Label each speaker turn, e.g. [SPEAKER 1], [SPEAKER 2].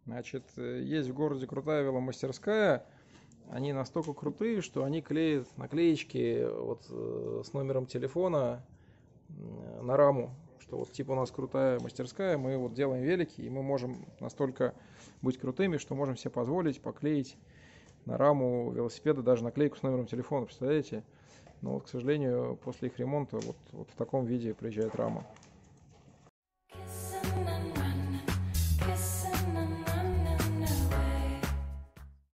[SPEAKER 1] Значит, есть в городе крутая веломастерская. Они настолько крутые, что они клеят наклеечки вот с номером телефона на раму. Что вот типа у нас крутая мастерская, мы вот делаем велики, и мы можем настолько быть крутыми, что можем себе позволить поклеить на раму велосипеда даже наклейку с номером телефона, представляете? Но вот, к сожалению, после их ремонта вот в таком виде приезжает рама.